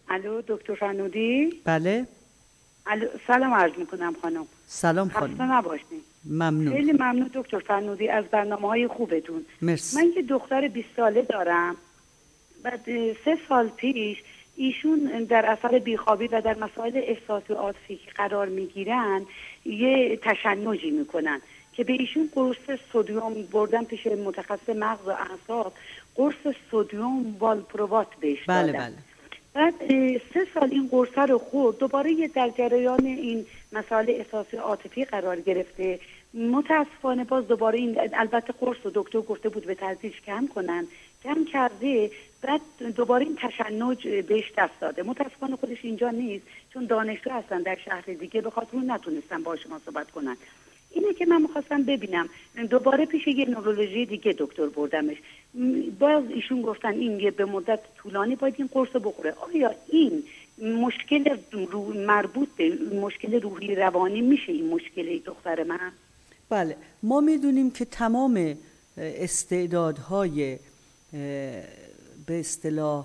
الو دکتر فرنودی؟ بله. سلام عرض میکنم خانم. سلام خانم. خسته نباشین. ممنون. خیلی ممنون دکتر فرنودی از برنامه‌های خوبتون. مرسی. من یه دختر 20 ساله دارم. بعد 3 سال پیش ایشون در اثر بیخوابی و در مسائل احساسی و عاطفی که قرار میگیرن یه تشنجی میکنن که به ایشون قرص سدیم بردن پیش متخصص مغز و اعصاب، قرص سدیم والپروات بهش دادن. بله. بعد 3 سال این قرص رو خورد، دوباره یه در جریان این مسائل احساسی عاطفی قرار گرفته. متاسفانه باز دوباره این، البته قرص و دکتر گفته بود به تدریج کم کنن، کم کرده. بعد دوباره این تشنج بهش دست داده. متاسفانه خودش اینجا نیست چون دانشجو هستن در شهر دیگه، به خاطر اون نتونستن با شما صحبت کنن. اینه که من میخواستم ببینم، دوباره پیش یه نورولوژی دیگه دکتر بردمش، باز ایشون گفتن این یه به مدت طولانی باید این قرص بخوره. آیا این مشکل مربوط به مشکل روحی روانی میشه این مشکل دختر من؟ بله، ما میدونیم که تمام استعدادهای به اصطلاح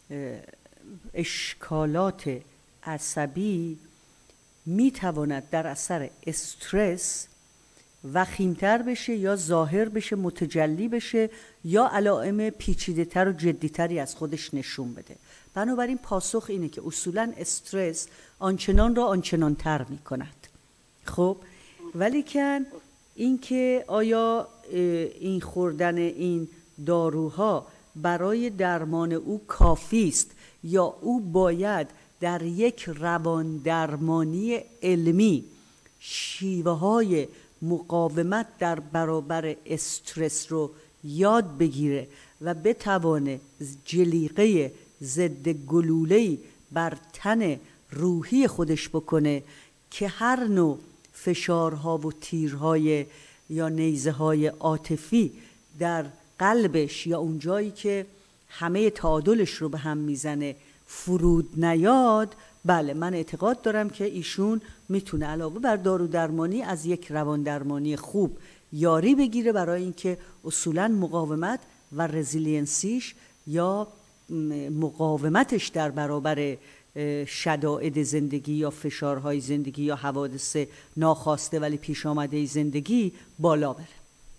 اشکالات عصبی میتواند در اثر استرس وخیمتر بشه یا ظاهر بشه، متجلی بشه یا علائم پیچیده تر و جدی تری از خودش نشون بده. بنابراین پاسخ اینه که اصولا استرس آنچنان را آنچنان تر می کند. خب ولیکن این که آیا این خوردن این داروها برای درمان او کافی است یا او باید در یک روان درمانی علمی شیوه های مقاومت در برابر استرس رو یاد بگیره و بتوانه جلیقه ضد گلوله‌ای بر تن روحی خودش بکنه که هر نوع فشارها و تیرهای یا نیزه‌های عاطفی در قلبش یا اون جایی که همه تعادلش رو به هم میزنه فرود نیاد. بله، من اعتقاد دارم که ایشون میتونه علاوه بر دارو درمانی از یک روان درمانی خوب یاری بگیره برای اینکه اصولاً مقاومت و رزیلینسیش یا مقاومتش در برابر شدائد زندگی یا فشارهای زندگی یا حوادث ناخواسته ولی پیش آمده زندگی بالا بره.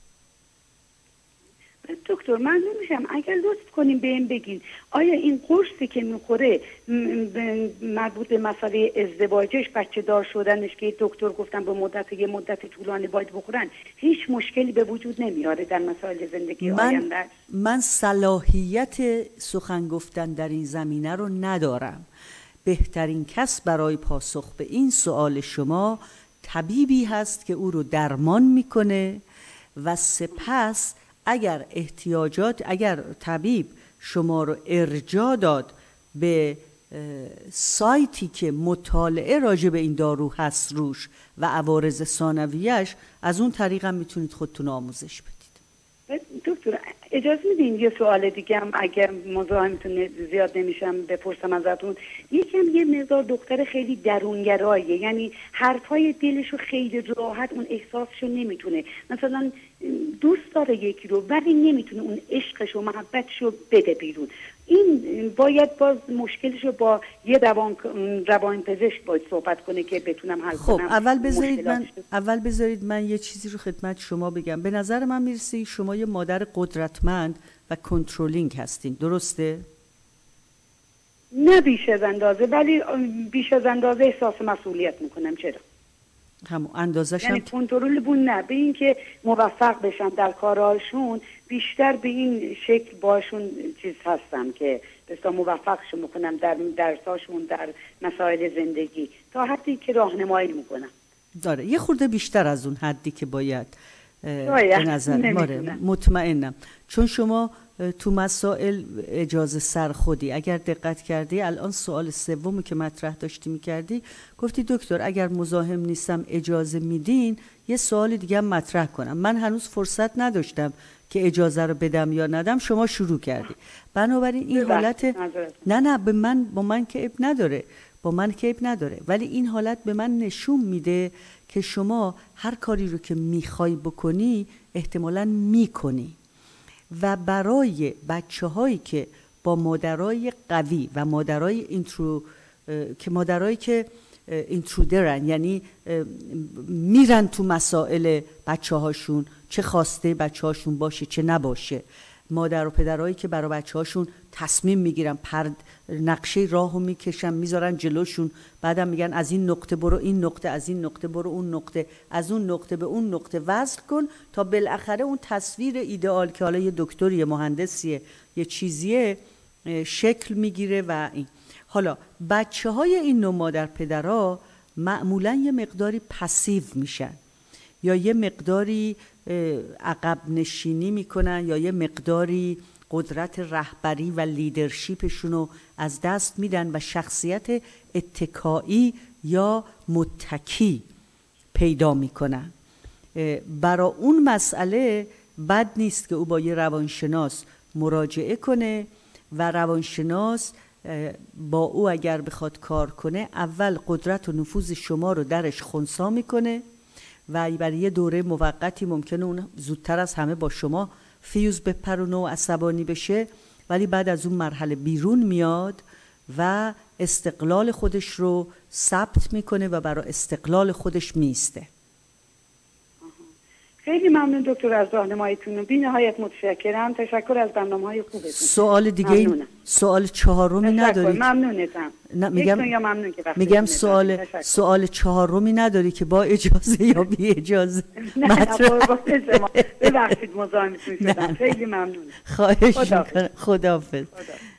دکتر من نمیشم اگر لطف کنیم به این بگین آیا این قرصی که میخوره مربوط به مسئله ازدواجش، بچه دار شدنش که دکتر گفتن به یه مدت طولانی باید بخورن، هیچ مشکلی به وجود نمیاره در مسائل زندگی آینده؟ من صلاحیت سخن گفتن در این زمینه رو ندارم. بهترین کس برای پاسخ به این سوال شما طبیبی هست که او رو درمان میکنه و سپس اگر طبیب شما رو ارجاع داد به سایتی که مطالعه راجع به این دارو هست روش و عوارض ثانویه‌اش، از اون طریق هم میتونید خودتون آموزش بدید. دکتر اجازه میدین یه سوال دیگه هم اگر مزاحمتون زیاد نمیشم بپرسم ازتون؟ یه مقدار دختر خیلی درونگراییه، یعنی حرفای دلشو خیلی راحت اون احساسشو نمیتونه، مثلا دوست داره یکی رو ولی نمیتونه اون عشقشو محبتشو بده بیرون. این باید باز مشکلشو با یه روانپزشک باید صحبت کنه که بتونم حل کنم. خب اول بذارید من یه چیزی رو خدمت شما بگم. به نظر من میرسه شما یه مادر قدرتمند و کنترلینگ هستین، درسته؟ نه بیش از اندازه، ولی بیش از اندازه احساس مسئولیت میکنم. چرا؟ همون اندازه‌ش یعنی کنترل بون نه، به این که موفق بشن در کارهاشون، بیشتر به این شکل باشون چیز هستم که بسیار موفق شو میکنم در درساشون، در مسائل زندگی، تا حدی که راهنمایی میکنم. داره یه خورده بیشتر از اون حدی که باید به نظر مطمئنم، چون شما تو مسائل اجازه سرخودی. اگر دقت کردی الان سوال سومی که مطرح داشتی میکردی گفتی دکتر اگر مزاحم نیستم اجازه میدین یه سوال دیگه هم مطرح کنم. من هنوز فرصت نداشتم که اجازه رو بدم یا ندم، شما شروع کردی. بنابراین این حالت نه با من که عیب نداره، ولی این حالت به من نشون میده که شما هر کاری رو که میخوای بکنی احتمالاً میکنی و برای بچه هایی که با مادرای قوی و مادرای مادرایی که اینترودرن، یعنی میرن تو مسائل بچه هاشون، چه خواسته بچه هاشون باشه چه نباشه، مادر و پدرایی که برای بچه هاشون تصمیم میگیرن، نقشه راهو میکشن میذارن جلوشون، بعدم میگن از این نقطه برو این نقطه، از این نقطه برو اون نقطه، از اون نقطه به اون نقطه وصل کن تا بالاخره اون تصویر ایدئال که حالا یه دکتری یه مهندسیه یه چیزیه شکل میگیره. و این حالا بچه های این نوع مادر پدرها معمولا یه مقداری پسیو میشن یا یه مقداری عقب نشینی میکنن یا یه مقداری قدرت رهبری و لیدرشیپشون رو از دست میدن و شخصیت اتکایی یا متکی پیدا میکنن. برای اون مسئله بد نیست که او با یه روانشناس مراجعه کنه و روانشناس با او اگر بخواد کار کنه اول قدرت و نفوذ شما رو درش خنثی میکنه و برای یه دوره موقتی ممکنه اون زودتر از همه با شما فیوز بپرونه و عصبانی بشه، ولی بعد از اون مرحله بیرون میاد و استقلال خودش رو ثبت میکنه و برای استقلال خودش میسته. خیلی ممنون دکتر از راهنماییتون، بی نهایت متشکرم. تشکر از برنامه‌های خوبتون. سوال دیگه سوال چهارمی نداری؟ ممنونتم. میگم سوال چهارمی نداری که با اجازه یا بی اجازه؟ نه ببخشید مزاحمتون شدم. خیلی ممنونم. خواهش میکنم. خداحافظ.